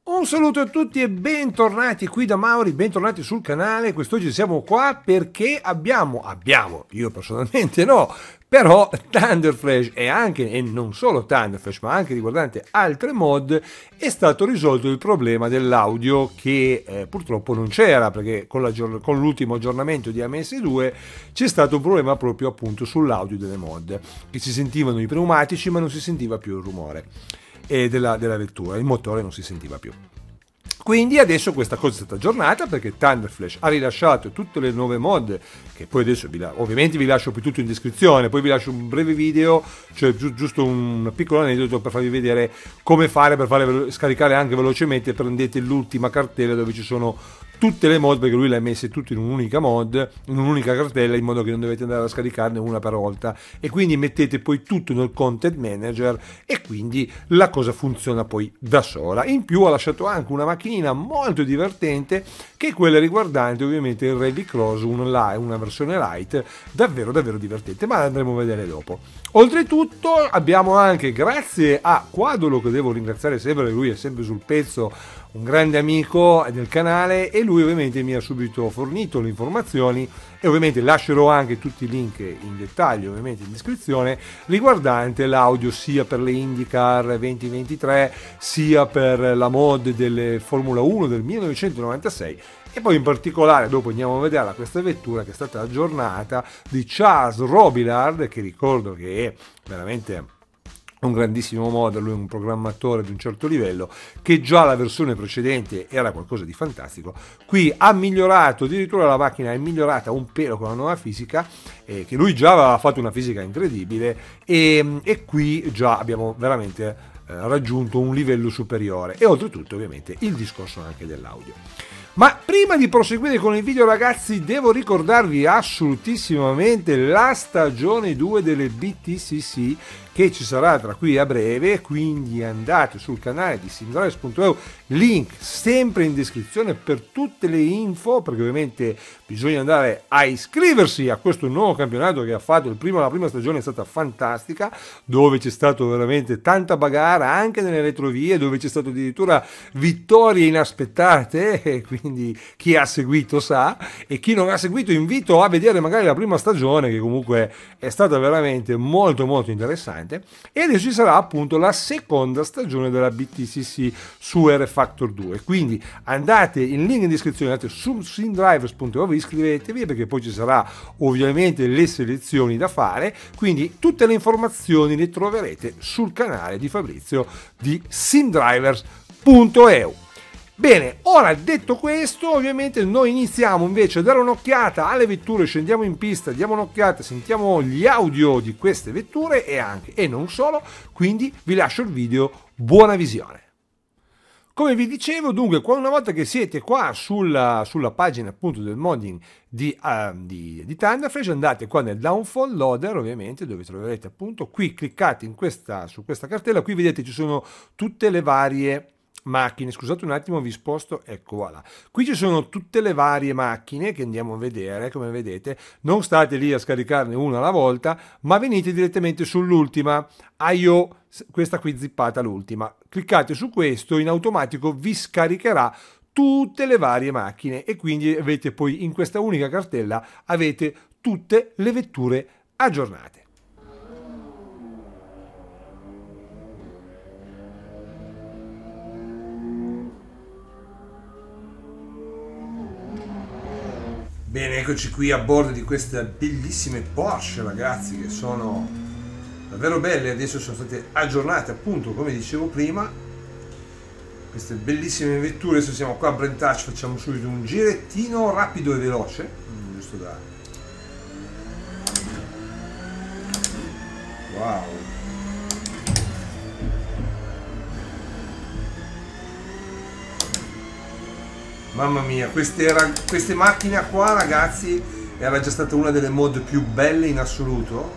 Un saluto a tutti e bentornati qui da Mauri, bentornati sul canale. Quest'oggi siamo qua perché abbiamo, io personalmente no, però Thunderflash e non solo Thunderflash ma anche riguardante altre mod è stato risolto il problema dell'audio che purtroppo non c'era, perché con l'ultimo aggiornamento di AMS2 c'è stato un problema proprio appunto sull'audio delle mod, che si sentivano i pneumatici ma non si sentiva più il rumore della vettura, il motore non si sentiva più. Quindi adesso questa cosa è stata aggiornata perché Thunderflash ha rilasciato tutte le nuove mod, che poi adesso ovviamente vi lascio più tutto in descrizione, poi vi lascio un breve video, cioè giusto un piccolo aneddoto per farvi vedere come fare per farle scaricare anche velocemente. Prendete l'ultima cartella dove ci sono tutte le mod, perché lui le ha messe tutte in un'unica mod, in un'unica cartella, in modo che non dovete andare a scaricarne una per volta, e quindi mettete poi tutto nel content manager e quindi la cosa funziona poi da sola. In più ha lasciato anche una macchinina molto divertente, che è quella riguardante ovviamente il Rallycross, una versione light davvero divertente, ma la andremo a vedere dopo. Oltretutto abbiamo anche, grazie a Quadolo, che devo ringraziare sempre, lui è sempre sul pezzo, un grande amico del canale, e lui ovviamente mi ha subito fornito le informazioni, e ovviamente lascerò anche tutti i link in dettaglio ovviamente in descrizione, riguardante l'audio sia per le IndyCar 2023 sia per la mod delle Formula 1 del 1996, e poi in particolare dopo andiamo a vedere questa vettura che è stata aggiornata di Charles Robillard, che ricordo che è veramente un grandissimo modder, lui è un programmatore di un certo livello, che già la versione precedente era qualcosa di fantastico. Qui ha migliorato, addirittura la macchina è migliorata un pelo con la nuova fisica, che lui già aveva fatto una fisica incredibile, e qui già abbiamo veramente raggiunto un livello superiore, e oltretutto ovviamente il discorso anche dell'audio. Ma prima di proseguire con il video, ragazzi, devo ricordarvi assolutissimamente la stagione 2 delle BTCC, che ci sarà tra qui a breve, quindi andate sul canale di simdrivers.eu, link sempre in descrizione per tutte le info, perché ovviamente bisogna andare a iscriversi a questo nuovo campionato che ha fatto la prima stagione è stata fantastica, dove c'è stato veramente tanta bagarre anche nelle retrovie, dove c'è stato addirittura vittorie inaspettate, e quindi chi ha seguito sa, e chi non ha seguito invito a vedere magari la prima stagione, che comunque è stata veramente molto interessante. E adesso ci sarà appunto la seconda stagione della BTCC su R Factor 2, quindi andate in link in descrizione, andate su simdrivers.eu, iscrivetevi, perché poi ci sarà ovviamente le selezioni da fare, quindi tutte le informazioni le troverete sul canale di Fabrizio di simdrivers.eu. Bene, ora detto questo, ovviamente noi iniziamo invece a dare un'occhiata alle vetture, scendiamo in pista, diamo un'occhiata, sentiamo gli audio di queste vetture e non solo, quindi vi lascio il video, buona visione. Come vi dicevo, dunque, una volta che siete qua sulla pagina appunto del modding di Thunderflash, andate qua nel Downfall Loader, ovviamente, dove troverete appunto, qui cliccate su questa cartella, qui vedete ci sono tutte le varie macchine. Scusate un attimo, vi sposto, ecco, voilà, qui ci sono tutte le varie macchine che andiamo a vedere. Come vedete, non state lì a scaricarne una alla volta, ma venite direttamente sull'ultima, questa qui zippata, l'ultima, cliccate su questo, in automatico vi scaricherà tutte le varie macchine, e quindi avete poi in questa unica cartella avete tutte le vetture aggiornate. Bene, eccoci qui a bordo di queste bellissime Porsche, ragazzi, che sono davvero belle. Adesso sono state aggiornate, appunto, come dicevo prima, queste bellissime vetture. Adesso siamo qua a Brand Touch, facciamo subito un girettino rapido e veloce, giusto da... Wow! Mamma mia, queste macchine qua, ragazzi, era già stata una delle mod più belle in assoluto,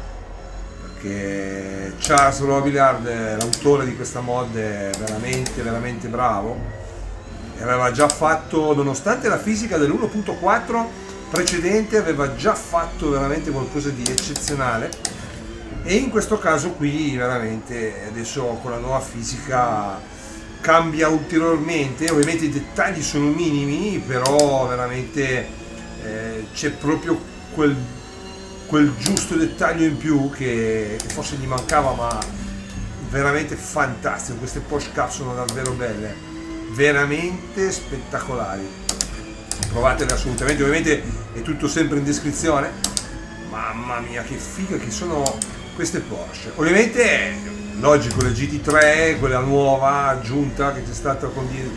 perché Charles Robillard, l'autore di questa mod, è veramente bravo, e aveva già fatto, nonostante la fisica dell'1.4 precedente, aveva già fatto veramente qualcosa di eccezionale, e in questo caso qui veramente adesso con la nuova fisica cambia ulteriormente. Ovviamente i dettagli sono minimi, però veramente c'è proprio quel giusto dettaglio in più che forse gli mancava, ma veramente fantastico. Queste Porsche Cup sono davvero belle, veramente spettacolari, provatele assolutamente. Ovviamente è tutto sempre in descrizione. Mamma mia che figa che sono queste Porsche. Ovviamente è logico, le GT3, quella nuova aggiunta che c'è stata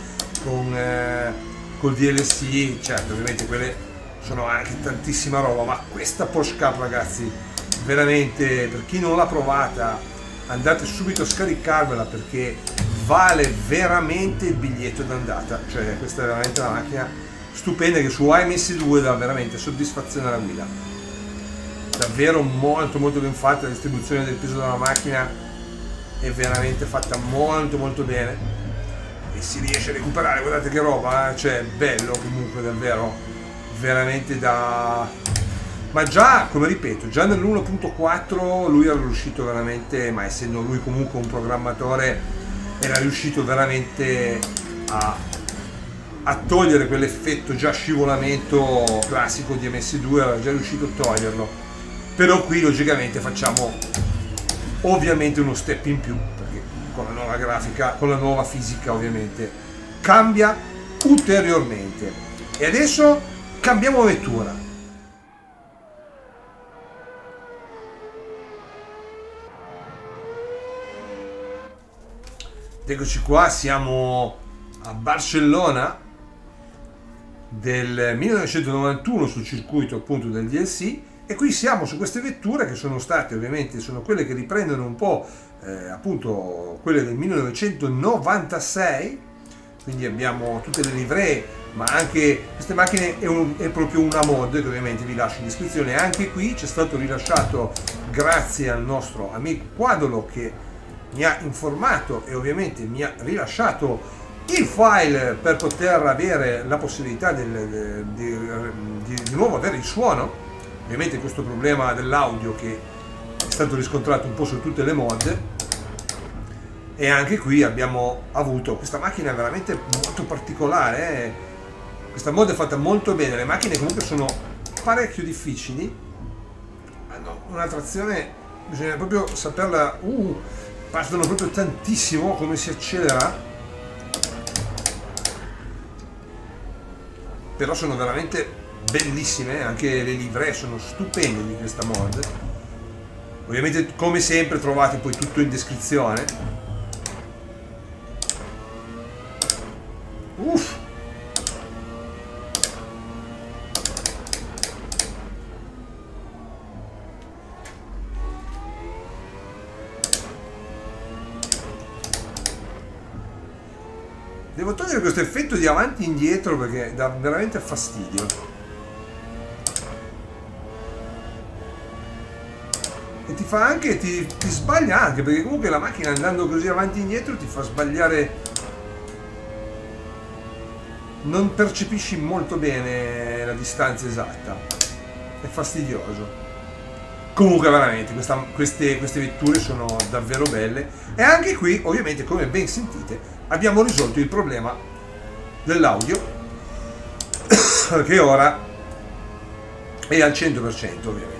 col DLC, certo, ovviamente quelle sono anche tantissima roba, ma questa Porsche Cup, ragazzi, veramente, per chi non l'ha provata, andate subito a scaricarvela, perché vale veramente il biglietto d'andata. Cioè questa è veramente una macchina stupenda che su AMS2 dà veramente soddisfazione alla guida, davvero molto molto ben fatta. La distribuzione del peso della macchina è veramente fatta molto molto bene e si riesce a recuperare, guardate che roba, cioè bello comunque, davvero veramente ma già, come ripeto, già nell'1.4 lui era riuscito veramente, ma essendo lui comunque un programmatore, era riuscito veramente a togliere quell'effetto già scivolamento classico di MS2, era già riuscito a toglierlo. Però qui logicamente facciamo ovviamente uno step in più, perché con la nuova grafica, con la nuova fisica ovviamente cambia ulteriormente. E adesso cambiamo vettura. Eccoci qua, siamo a Barcellona del 1991 sul circuito appunto del DLC, e qui siamo su queste vetture che sono state, ovviamente sono quelle che riprendono un po' appunto quelle del 1996, quindi abbiamo tutte le livree, ma anche queste macchine è proprio una mod che ovviamente vi lascio in descrizione. Anche qui c'è stato rilasciato, grazie al nostro amico Quadolo che mi ha informato e ovviamente mi ha rilasciato il file per poter avere la possibilità di nuovo avere il suono. Ovviamente questo problema dell'audio che è stato riscontrato un po' su tutte le mod, e anche qui abbiamo avuto questa macchina veramente molto particolare. Questa mod è fatta molto bene, le macchine comunque sono parecchio difficili, hanno una trazione, bisogna proprio saperla, partono proprio tantissimo, come si accelera, però sono veramente bellissime, anche le livree sono stupende di questa mod. Ovviamente come sempre trovate poi tutto in descrizione. Uff! Devo togliere questo effetto di avanti e indietro perché dà veramente fastidio. E ti fa anche, ti sbaglia anche, perché comunque la macchina andando così avanti e indietro ti fa sbagliare, non percepisci molto bene la distanza esatta, è fastidioso. Comunque veramente queste vetture sono davvero belle, e anche qui ovviamente, come ben sentite, abbiamo risolto il problema dell'audio che ora è al 100% ovviamente.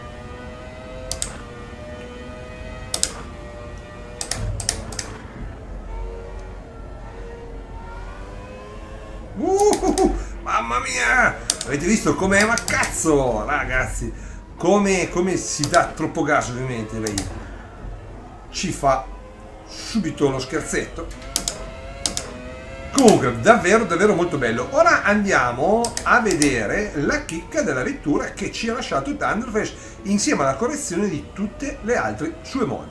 Mamma mia, avete visto com'è? Ma cazzo ragazzi, come si dà troppo gas, ovviamente lei ci fa subito lo scherzetto. Comunque davvero davvero molto bello. Ora andiamo a vedere la chicca della vettura che ci ha lasciato Thunderflash insieme alla correzione di tutte le altre sue mod.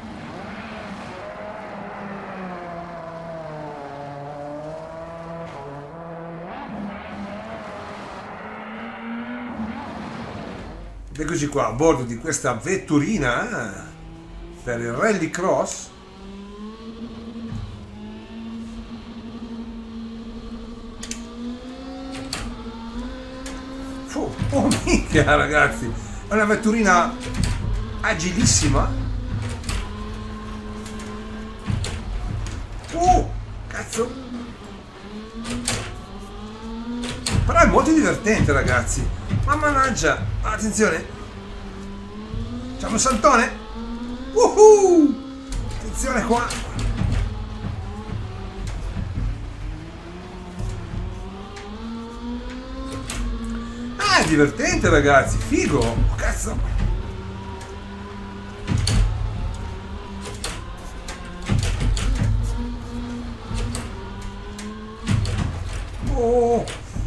Eccoci qua a bordo di questa vetturina per il Rallycross. Oh minchia ragazzi, è una vetturina agilissima. cazzo. Però è molto divertente, ragazzi. Ma mannaggia, attenzione. Facciamo un saltone. Attenzione qua. Ah, è divertente, ragazzi. Figo. Oh, cazzo. Oh.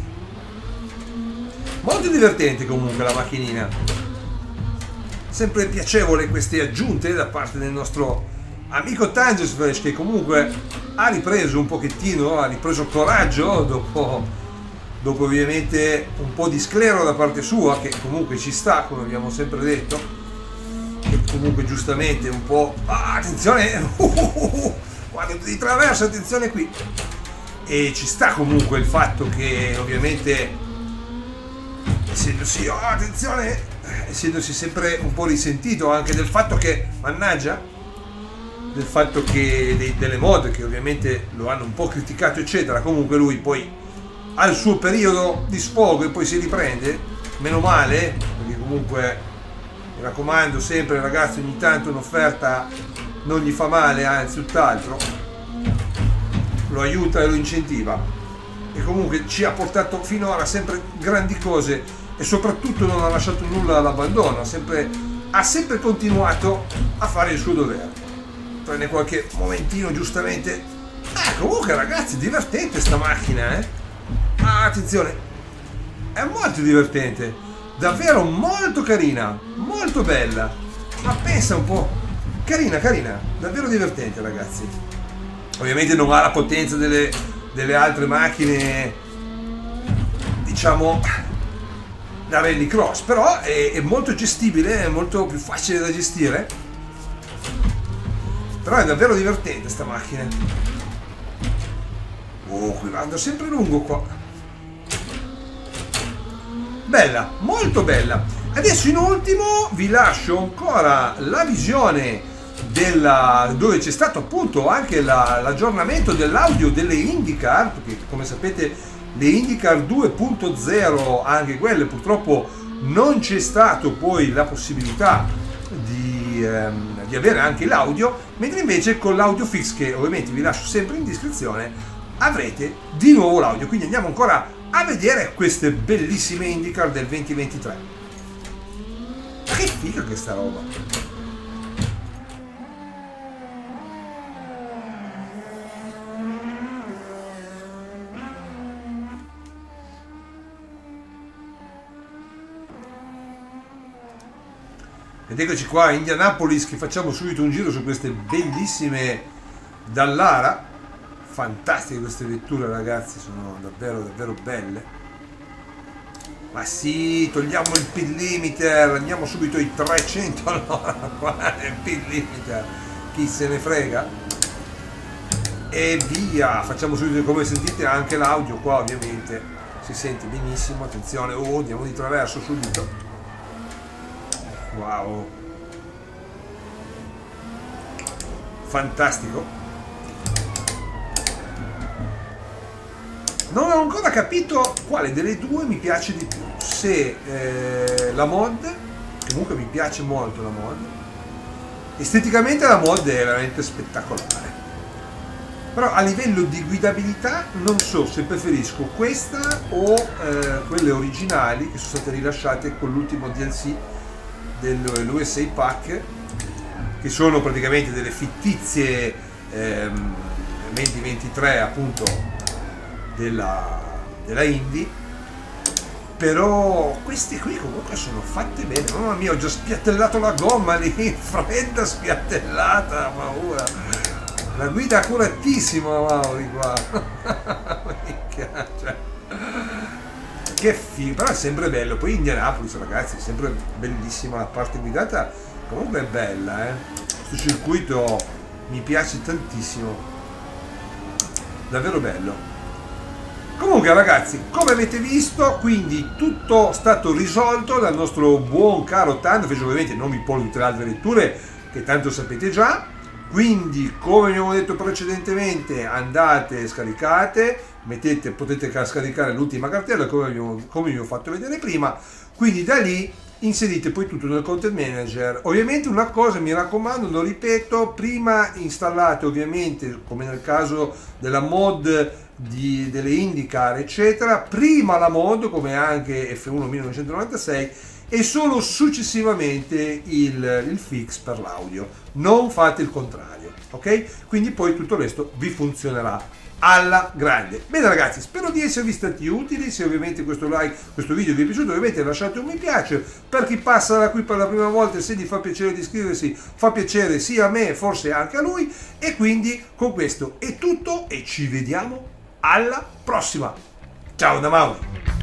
Molto divertente comunque la macchinina. Sempre piacevole queste aggiunte da parte del nostro amico Tangus Fresh, che comunque ha ripreso un pochettino, ha ripreso coraggio dopo ovviamente un po' di sclero da parte sua, che comunque ci sta, come abbiamo sempre detto, che comunque giustamente un po'... Ah, attenzione! Guarda di traverso, attenzione qui! E ci sta comunque il fatto che ovviamente essendosi, oh, attenzione, essendosi sempre un po' risentito anche del fatto che, mannaggia, del fatto che delle mod che ovviamente lo hanno un po' criticato eccetera, comunque lui poi ha il suo periodo di sfogo e poi si riprende, meno male, perché comunque mi raccomando sempre ragazzi, ogni tanto un'offerta non gli fa male, anzi tutt'altro, lo aiuta e lo incentiva, e comunque ci ha portato finora sempre grandi cose e soprattutto non ha lasciato nulla all'abbandono, ha sempre continuato a fare il suo dovere, tranne qualche momentino giustamente. Comunque ragazzi, divertente sta macchina, attenzione, è molto divertente, davvero molto carina, molto bella, ma pensa un po', carina, davvero divertente ragazzi. Ovviamente non ha la potenza delle altre macchine, diciamo, da rallycross, però è molto gestibile, è molto più facile da gestire, però è davvero divertente sta macchina. Qui vado sempre lungo qua. Bella, molto bella. Adesso in ultimo vi lascio ancora la visione dove c'è stato appunto anche l'aggiornamento dell'audio delle IndyCar, perché come sapete le IndyCar 2.0 anche quelle purtroppo non c'è stato poi la possibilità di avere anche l'audio, mentre invece con l'audio fix, che ovviamente vi lascio sempre in descrizione, avrete di nuovo l'audio. Quindi andiamo ancora a vedere queste bellissime IndyCar del 2023. Ma che figa che sta roba! Ed eccoci qua a Indianapolis che facciamo subito un giro su queste bellissime Dallara. Fantastiche queste vetture ragazzi, sono davvero belle. Ma sì, togliamo il speed limiter, andiamo subito ai 300 all'ora, qua è il speed limiter, chi se ne frega. E via, facciamo subito, come sentite anche l'audio qua ovviamente si sente benissimo, attenzione, andiamo di traverso subito. Wow, fantastico. Non ho ancora capito quale delle due mi piace di più, se la mod, comunque mi piace molto la mod, esteticamente la mod è veramente spettacolare, però a livello di guidabilità non so se preferisco questa o quelle originali che sono state rilasciate con l'ultimo DLC dell'USA Pack, che sono praticamente delle fittizie 2023 appunto della Indy, però queste qui comunque sono fatte bene. Mamma mia, ho già spiattellato la gomma lì, fredda spiattellata, paura, la guida accuratissima Mauri qua. Cioè, che figo, però è sempre bello. Poi Indianapolis ragazzi è sempre bellissima, la parte guidata comunque è bella, questo circuito mi piace tantissimo, davvero bello. Comunque ragazzi, come avete visto, quindi tutto stato risolto dal nostro buon caro Thunderfresh. Ovviamente non vi porto tutte le altre letture che tanto sapete già, Quindi, come abbiamo detto precedentemente, andate, scaricate, potete scaricare l'ultima cartella come vi ho fatto vedere prima, quindi da lì inserite poi tutto nel content manager. Ovviamente una cosa, mi raccomando, lo ripeto, prima installate ovviamente, come nel caso della mod delle IndyCar eccetera, prima la mod come anche F1 1996 e solo successivamente il fix per l'audio. Non fate il contrario, ok? Quindi poi tutto il resto vi funzionerà alla grande. Bene ragazzi, spero di esservi stati utili. Se ovviamente questo video vi è piaciuto, ovviamente lasciate un mi piace. Per chi passa da qui per la prima volta, se gli fa piacere di iscriversi, fa piacere sia a me, forse anche a lui. E quindi con questo è tutto e ci vediamo alla prossima. Ciao da Mauro.